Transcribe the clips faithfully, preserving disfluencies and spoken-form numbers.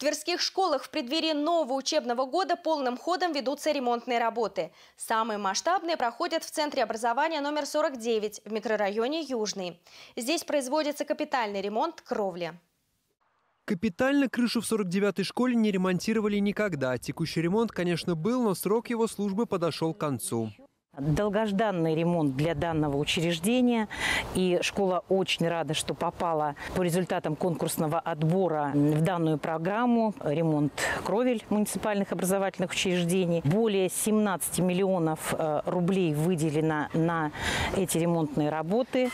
тверских школах в преддверии нового учебного года полным ходом ведутся ремонтные работы. Самые масштабные проходят в Центре образования номер сорок девять в микрорайоне Южный. Здесь производится капитальный ремонт кровли. Капитально крышу в сорок девятой школе не ремонтировали никогда. Текущий ремонт, конечно, был, но срок его службы подошел к концу. Долгожданный ремонт для данного учреждения. И школа очень рада, что попала по результатам конкурсного отбора в данную программу. Ремонт кровель муниципальных образовательных учреждений. Более семнадцати миллионов рублей выделено на эти ремонтные работы.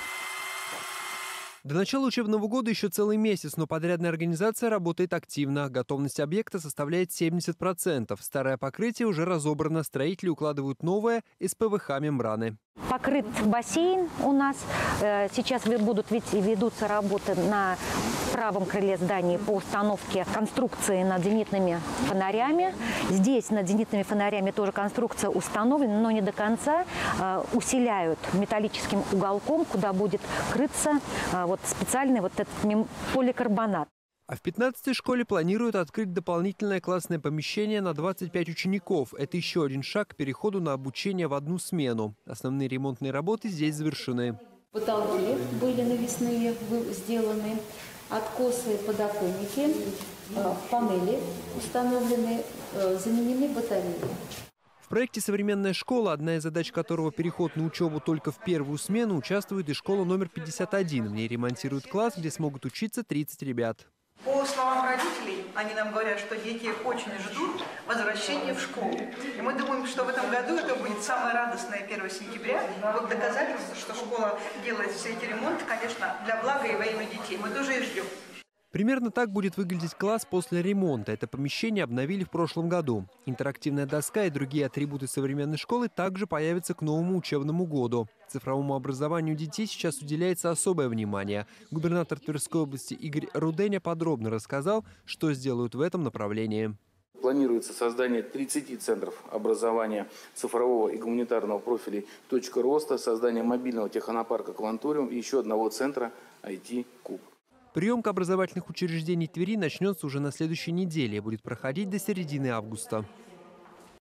До начала учебного года еще целый месяц, но подрядная организация работает активно. Готовность объекта составляет семьдесят процентов. Старое покрытие уже разобрано. Строители укладывают новое из пэ вэ ха-мембраны. Покрыт бассейн у нас. Сейчас будут ведь ведутся работы на правом крыле здания по установке конструкции над зенитными фонарями. Здесь над зенитными фонарями тоже конструкция установлена, но не до конца. Усиляют металлическим уголком, куда будет крыться вот специальный вот этот поликарбонат. А в пятнадцатой школе планируют открыть дополнительное классное помещение на двадцать пять учеников. Это еще один шаг к переходу на обучение в одну смену. Основные ремонтные работы здесь завершены. Потолки были навесные сделаны, откосы, подоконники, панели установлены, заменены батареи. В проекте «Современная школа», одна из задач которого переход на учебу только в первую смену, участвует и школа номер пятьдесят один. В ней ремонтируют класс, где смогут учиться тридцать ребят. По словам родителей, они нам говорят, что дети очень ждут возвращения в школу. И мы думаем, что в этом году это будет самое радостное первое сентября. Вот доказательство, что школа делает все эти ремонты, конечно, для блага и во имя детей. Мы тоже и ждем. Примерно так будет выглядеть класс после ремонта. Это помещение обновили в прошлом году. Интерактивная доска и другие атрибуты современной школы также появятся к новому учебному году. Цифровому образованию детей сейчас уделяется особое внимание. Губернатор Тверской области Игорь Руденя подробно рассказал, что сделают в этом направлении. Планируется создание тридцати центров образования цифрового и гуманитарного профилей «Точка роста», создание мобильного технопарка «Кванториум» и еще одного центра ай ти-Куб. Приемка образовательных учреждений Твери начнется уже на следующей неделе и будет проходить до середины августа.